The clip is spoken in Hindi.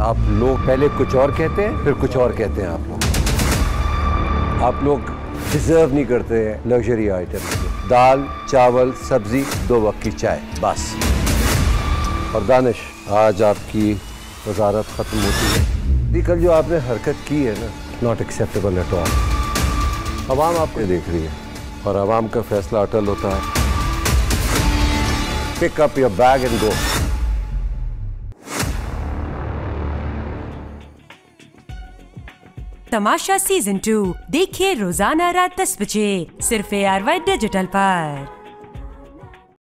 आप लोग पहले कुछ और कहते हैं, फिर कुछ और कहते हैं। आप लोग डिजर्व नहीं करते लग्जरी आइटम। दाल, चावल, सब्जी, 2 वक्त की चाय, बस। और दानिश, आज आपकी वजारत खत्म होती है। कल जो आपने हरकत की है ना, नॉट एक्सेप्टेबल एट ऑल। अवाम आपको देख रही है और अवाम का फैसला अटल होता है। Pick up your bag and go. तमाशा सीजन 2 देखिए रोजाना रात 10 बजे सिर्फ ARY डिजिटल पर।